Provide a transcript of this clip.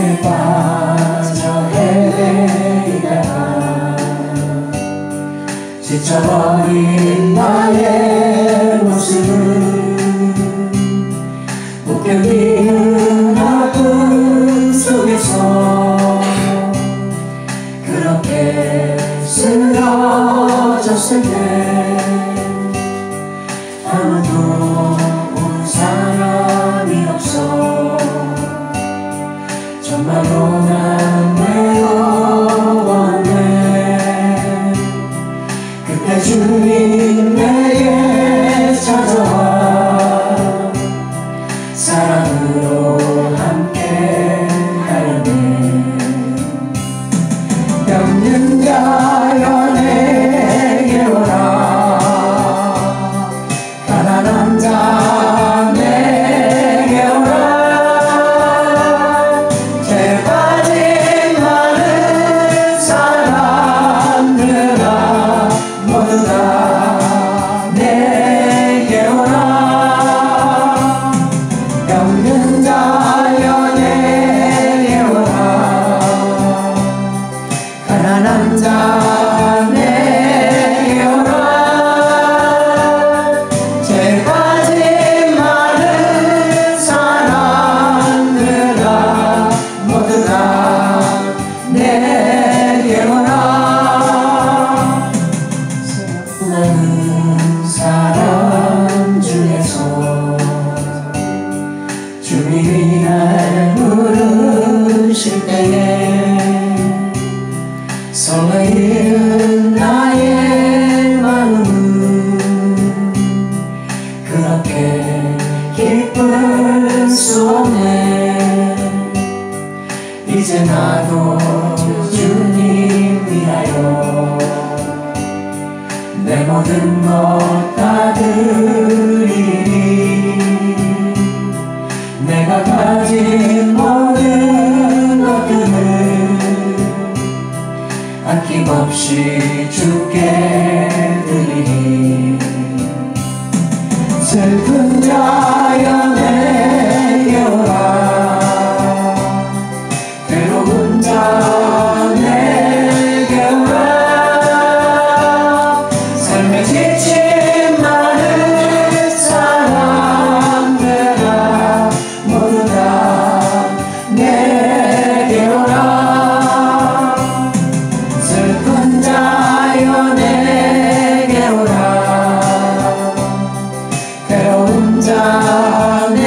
빠져 헤매이다가 지쳐버린 나의 모습을 못 견디는 아픔 속에서 그렇게 쓰러졌을 때 아무도 온 사람이 없어 정말로 난 외로웠네. 그때 주님 내게 찾아와 사랑으로 함께 하려네. 병든 자여 내게 오라 가난한 자 내게 오라 죄 빠진 많은 사람들아 모두 다 내게 오라. 병든 자여 내게 오라 가난한 자 내게 오라 죄 빠진 많은 사람들아 모두 다 내게 오라. 많은 사람 중에서 주님이 날 부르실 때에 설레이는 나의 마음은 그렇게 기쁠 수 없네. 이제 나도 주님 위하여 내 모든 것 다 드리리. 내가 가진 모든 것들을 아낌없이 주께 드리리. 슬픈 자여 내게 오라 괴로운 자 내게 오라 삶에 지친 많은 사람들아 모두 다 내게 오라. 슬픈 자여 내게 오라 괴로운 자